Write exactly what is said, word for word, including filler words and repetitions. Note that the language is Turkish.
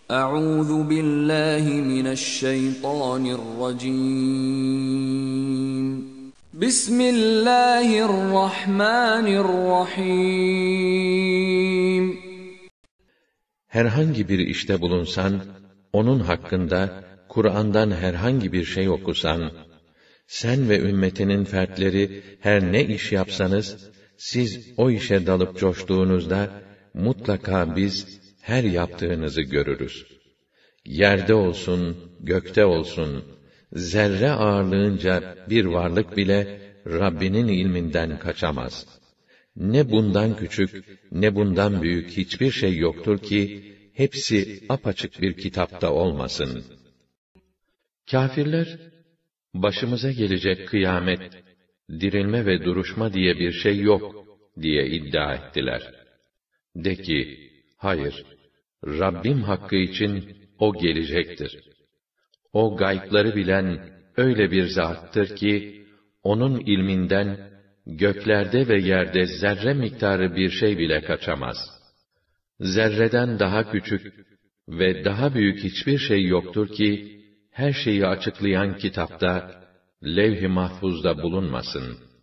Euzu billahi mineşşeytanirracim. Bismillahirrahmanirrahim. Herhangi bir işte bulunsan, onun hakkında Kur'an'dan herhangi bir şey okusan, sen ve ümmetinin fertleri her ne iş yapsanız, siz o işe dalıp coştuğunuzda, mutlaka biz her yaptığınızı görürüz. Yerde olsun, gökte olsun, zerre ağırlığınca bir varlık bile Rabbinin ilminden kaçamaz. Ne bundan küçük, ne bundan büyük hiçbir şey yoktur ki, hepsi apaçık bir kitapta olmasın. Kâfirler, başımıza gelecek kıyamet, dirilme ve duruşma diye bir şey yok diye iddia ettiler. De ki, hayır, Rabbim hakkı için o gelecektir. O gaybları bilen öyle bir zattır ki, onun ilminden göklerde ve yerde zerre miktarı bir şey bile kaçamaz. Zerreden daha küçük ve daha büyük hiçbir şey yoktur ki, her şeyi açıklayan kitapta, levh-i mahfuzda bulunmasın.